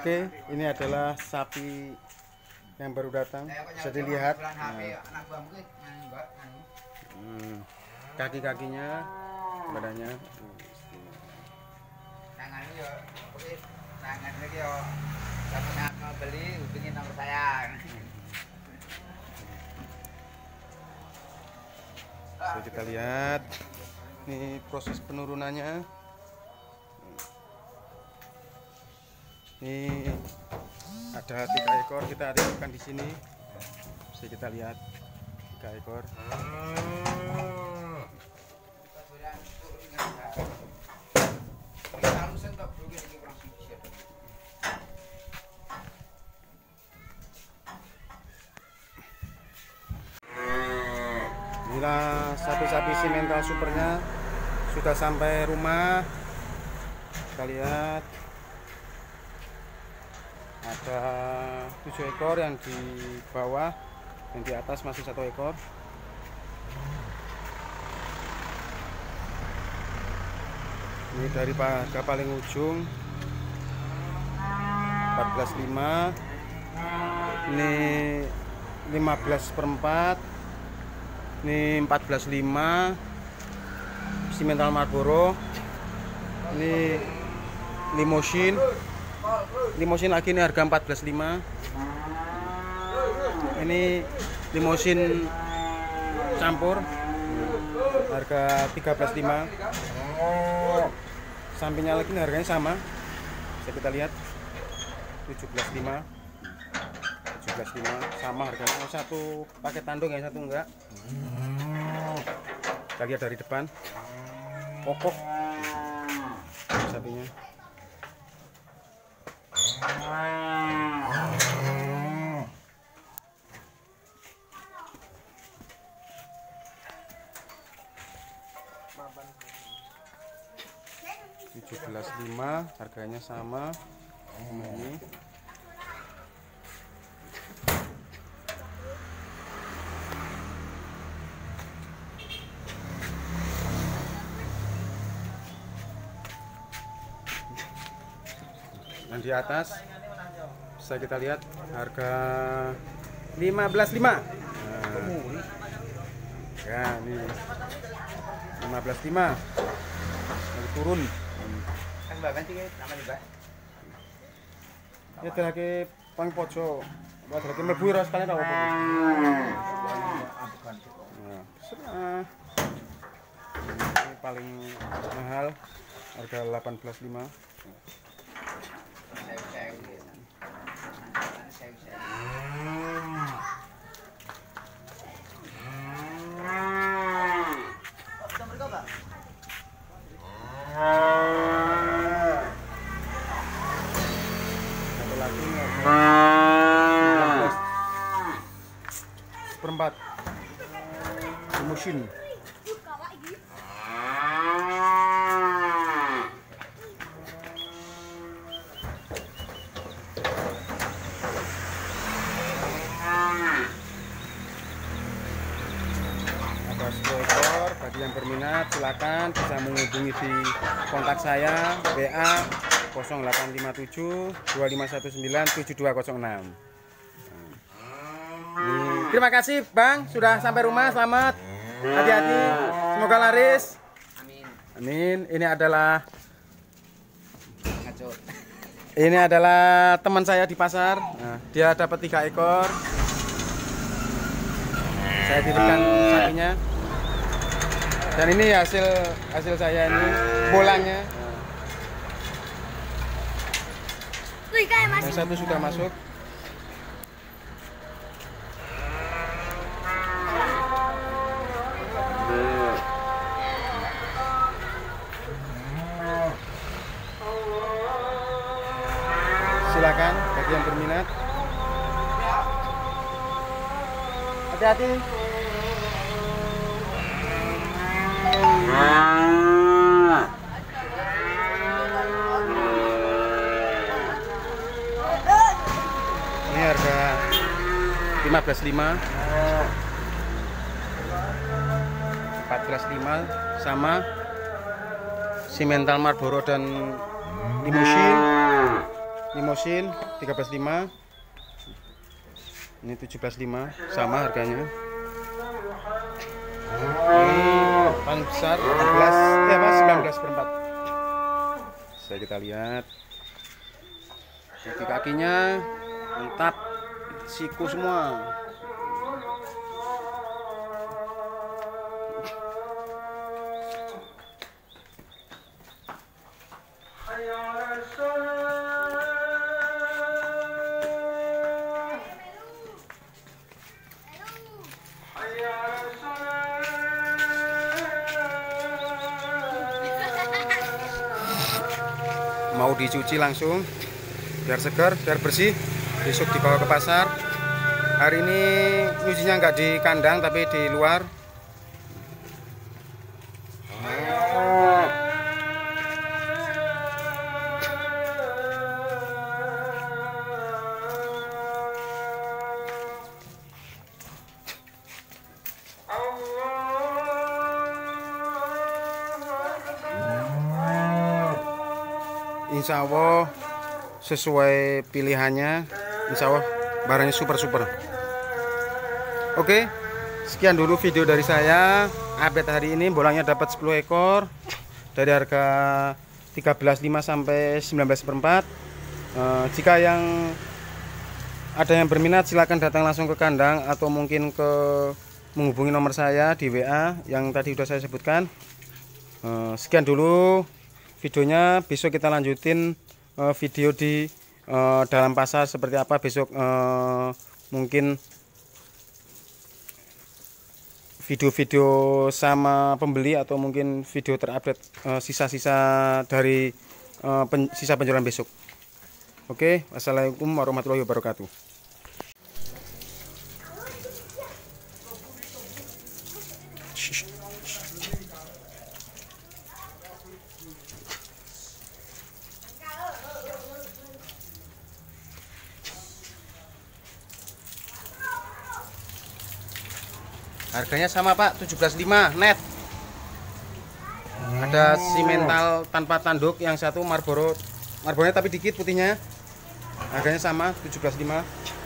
Oke, ini adalah sapi yang baru datang. Bisa dilihat kaki-kakinya, badannya. Beli hubungin nomor saya. Bisa kita lihat ini proses penurunannya. Ini ada 3 ekor kita titipkan di sini. Bisa kita lihat 3 ekor. Inilah satu sapi simental supernya sudah sampai rumah. Kita lihat ada 7 ekor yang di bawah, yang di atas masih 1 ekor. Ini dari harga paling ujung 14.500, ini 15/4, ini 14.500 simental Marlboro, ini limosin lagi, ini harga 14.500, ini limosin campur harga 13.500. Sampingnya lagi harganya sama, bisa kita lihat 17.500 sama harganya. Satu pakai tandung, yang satu enggak. Kita lihat dari depan, kokoh sapinya. $17.500 harganya sama ini. Yang di atas bisa kita lihat harga 15.500. Ya, ini 15.500 turun. Kan bahkan sih nama juga. Ya lagi pang pojok. Buat lagi mlebu ora sekalian ta opo. Nah, serah. Ini paling mahal harga 18.500. Satu lagi harga 19/4 limousine. Ada 10 ekor. Bagi yang berminat silakan bisa menghubungi di kontak saya WA 0857 2519 7206. Terima kasih Bang, sudah sampai rumah. Selamat, hati-hati, semoga laris. Amin. Amin. Ini adalah teman saya di pasar. Nah, dia dapat 3 ekor. Saya titipkan sapinya. Dan ini hasil saya ini bolanya. Yang satu sudah masuk. Silakan bagi yang berminat. Hati-hati. Ini harga 15.500, 14.500 sama simental Marlboro dan limousine. limosin 13.5. Ini 17.5 sama harganya. Ini paling besar 18 ya Mas, 19/4. Bisa kita lihat. Jadi kakinya mantap, siku semua. Mau dicuci langsung biar segar, biar bersih, besok dibawa ke pasar. Hari ini nyucinya nggak di kandang tapi di luar. Insya Allah sesuai pilihannya, insya Allah barangnya super. Oke, sekian dulu video dari saya. Update hari ini bolanya dapat 10 ekor dari harga 13.5 sampai 19/4. Jika yang ada yang berminat silahkan datang langsung ke kandang atau mungkin menghubungi nomor saya di WA yang tadi sudah saya sebutkan. Sekian dulu videonya, besok kita lanjutin video di dalam pasar seperti apa besok. Mungkin video-video sama pembeli atau mungkin video terupdate sisa-sisa dari sisa penjualan besok. Oke, wassalamualaikum warahmatullahi wabarakatuh. Harganya sama Pak, 17.5 net. Ada simental tanpa tanduk, yang satu Marlboro. Marlboronya tapi dikit putihnya. Harganya sama, 17.5.